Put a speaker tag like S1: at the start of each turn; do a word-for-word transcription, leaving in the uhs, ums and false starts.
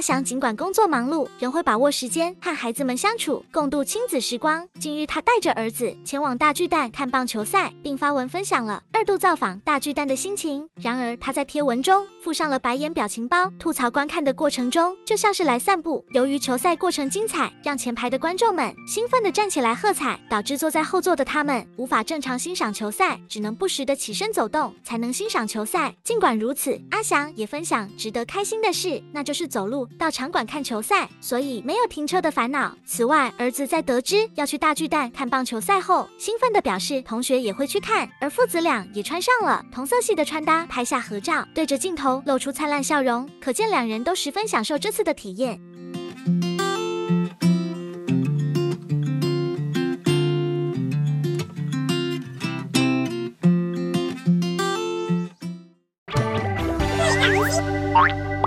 S1: 翔尽管工作忙碌，仍会把握时间和孩子们相处，共度亲子时光。近日，他带着儿子前往大巨蛋看棒球赛，并发文分享了二度造访大巨蛋的心情。然而，他在贴文中附上了白眼表情包，吐槽观看的过程中就像是来散步。由于球赛过程精彩，让前排的观众们兴奋地站起来喝彩，导致坐在后座的他们无法正常欣赏球赛，只能不时地起身走动才能欣赏球赛。尽管如此，阿翔也分享值得开心的事，那就是走路到场馆看球赛，所以没有停车的烦恼。此外，儿子在得知要去大巨蛋看棒球赛后，兴奋地表示同学也会去看，而父子俩也穿上了同色系的穿搭，拍下合照，对着镜头露出灿烂笑容，可见两人都十分享受这次的体验。
S2: Bye.